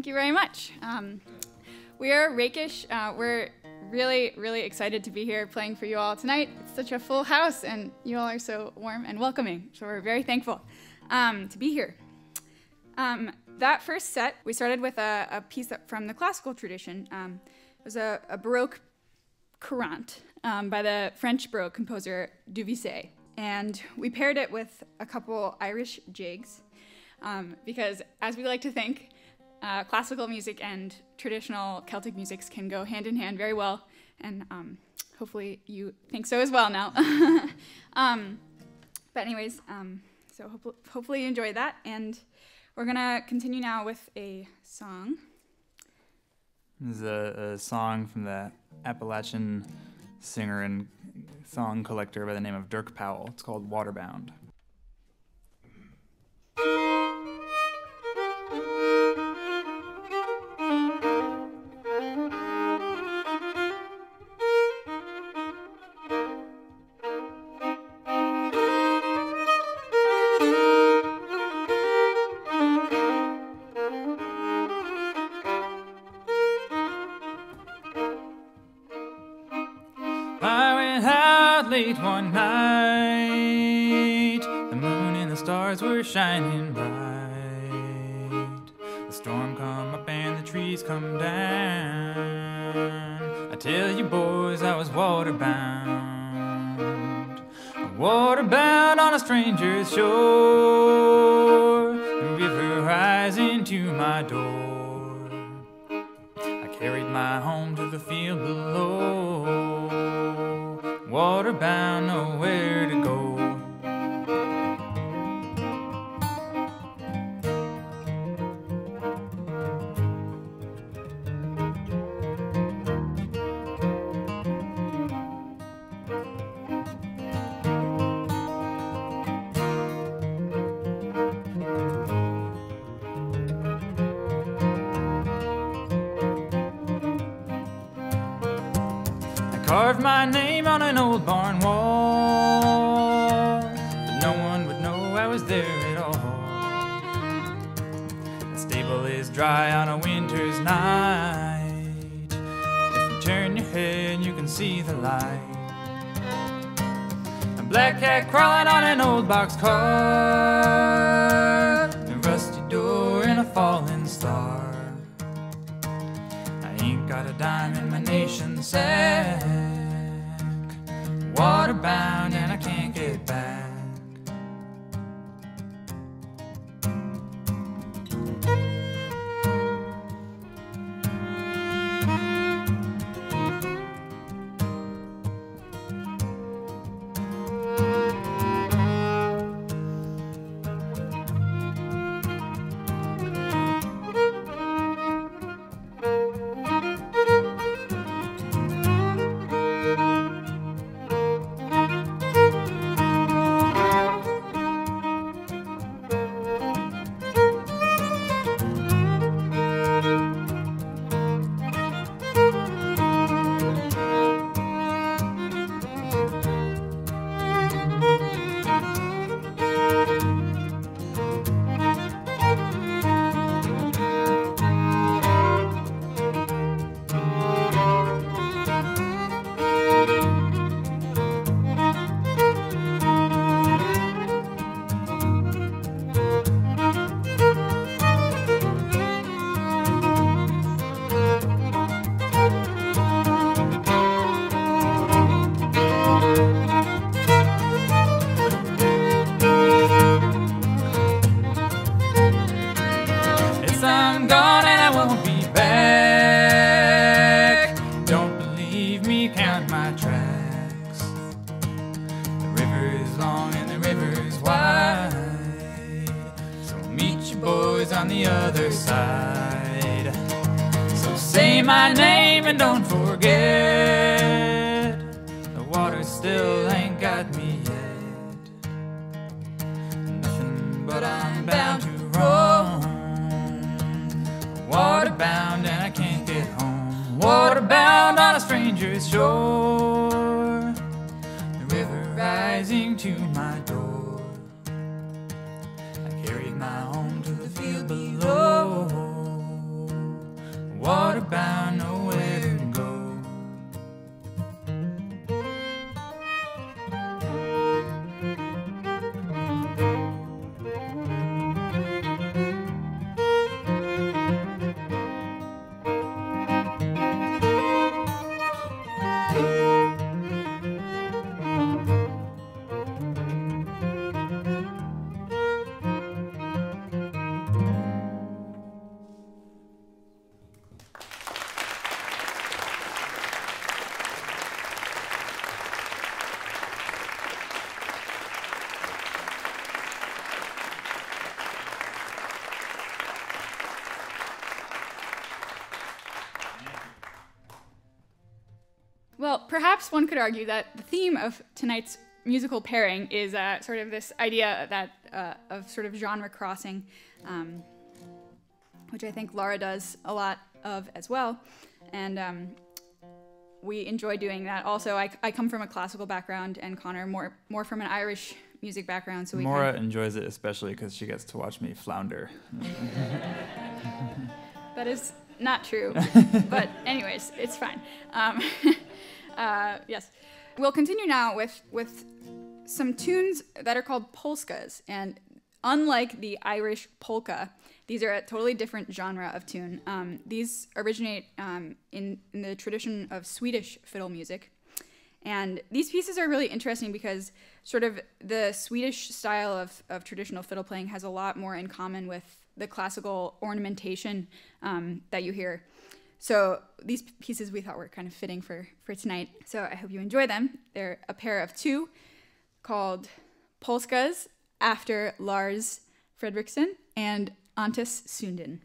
you very much. We are Rakish. We're really, really excited to be here playing for you all tonight. It's such a full house, and you all are so warm and welcoming, so we're very thankful to be here. That first set, we started with a piece from the classical tradition. It was a Baroque Courante by the French Baroque composer Visee. And we paired it with a couple Irish jigs because, as we like to think, classical music and traditional Celtic musics can go hand in hand very well, and hopefully you think so as well now. But anyways, so hopefully you enjoyed that, and we're gonna continue now with a song. This is a song from the Appalachian singer and song collector by the name of Dirk Powell. It's called Waterbound. Late one night, the moon and the stars were shining bright. The storm come up and the trees come down. I tell you boys, I was waterbound. Waterbound on a stranger's shore, the river rising to my door. I carried my home to the field below. Waterbound, nowhere to go. Carved my name on an old barn wall, but no one would know I was there at all. The stable is dry on a winter's night. If you turn your head, you can see the light. A black cat crawling on an old boxcar, a rusty door and a falling star. I ain't got a dime in my nation's sack. Waterbound and I can't get back. My name and don't forget, the water still ain't got me yet. Nothing but I'm bound to roam. Waterbound and I can't get home. Waterbound on a stranger's shore, the river rising to my door. I carried my home to the field below. perhaps one could argue that the theme of tonight's musical pairing is sort of this idea that of sort of genre crossing, which I think Laura does a lot of as well, and we enjoy doing that. Also, I come from a classical background, and Conor more from an Irish music background. So Maura enjoys it especially because she gets to watch me flounder. That is not true, but anyways, it's fine. Yes, we'll continue now with some tunes that are called polskas, and unlike the Irish polka, these are a totally different genre of tune. These originate in the tradition of Swedish fiddle music. And these pieces are really interesting because sort of the Swedish style of traditional fiddle playing has a lot more in common with the classical ornamentation that you hear. So these pieces we thought were kind of fitting for tonight. So I hope you enjoy them. They're a pair of two called Polskas after Lars Fredericksen and Antis Sundin.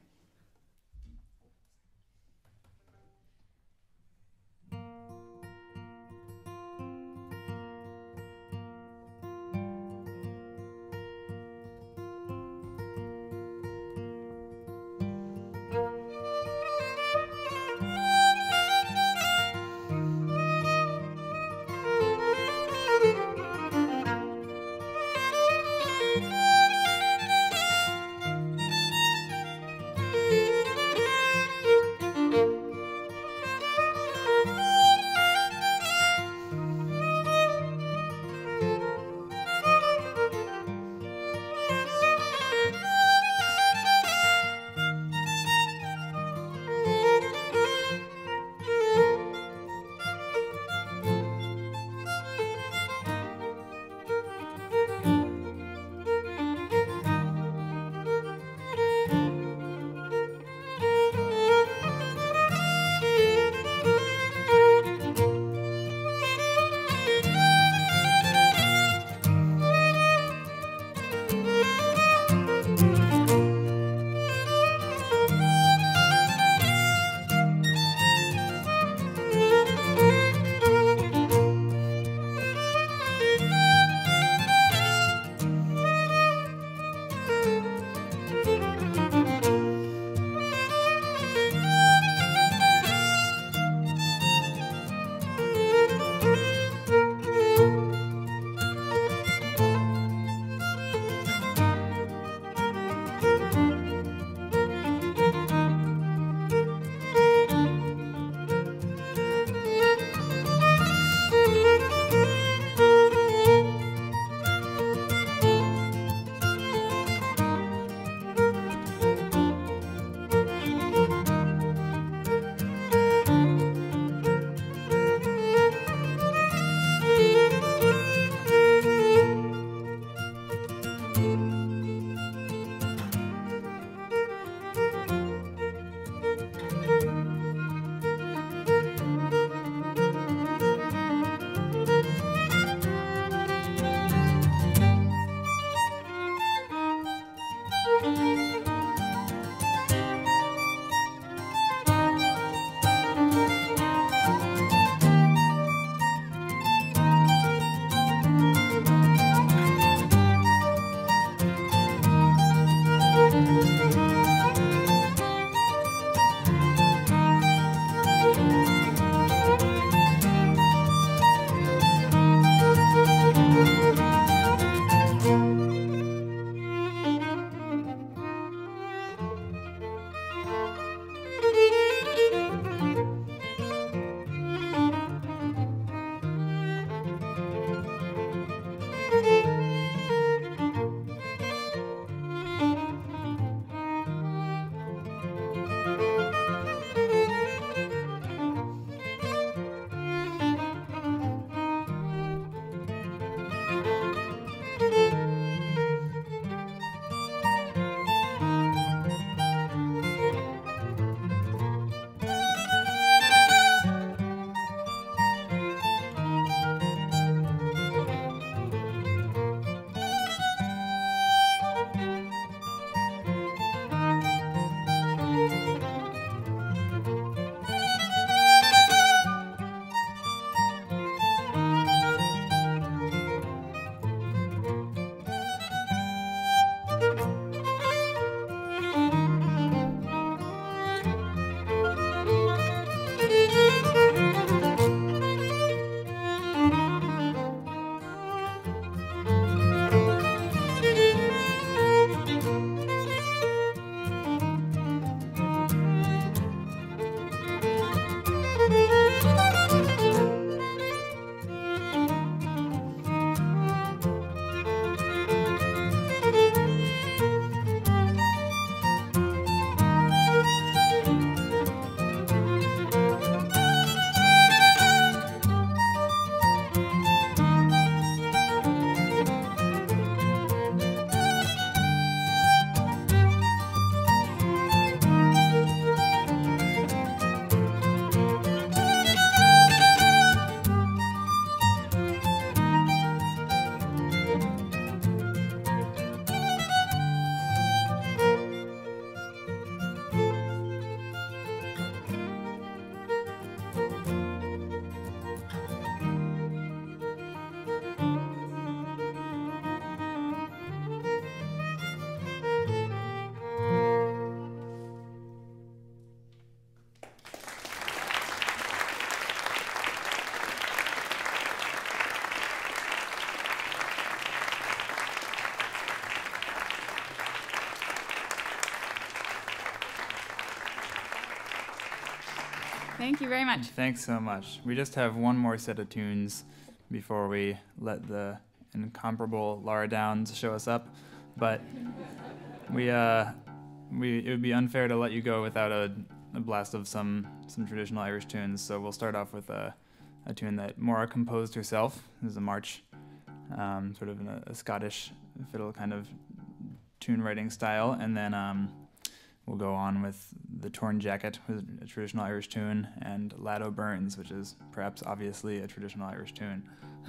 Thank you very much. Thanks so much. We just have one more set of tunes before we let the incomparable Laura Downs show us up, but it would be unfair to let you go without a blast of some traditional Irish tunes. So we'll start off with a tune that Maura composed herself. This is a march, sort of in a Scottish fiddle kind of tune writing style, and then we'll go on with The Torn Jacket, which is a traditional Irish tune, and Lad O'Byrne's, which is perhaps obviously a traditional Irish tune.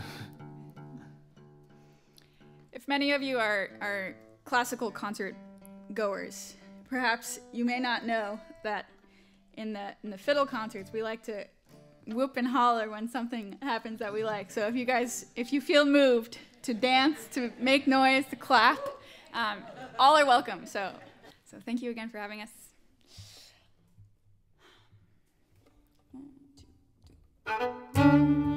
If many of you are classical concert goers, perhaps you may not know that in the fiddle concerts we like to whoop and holler when something happens that we like. So if you feel moved to dance, to make noise, to clap, all are welcome. So thank you again for having us. 1, 2, 3.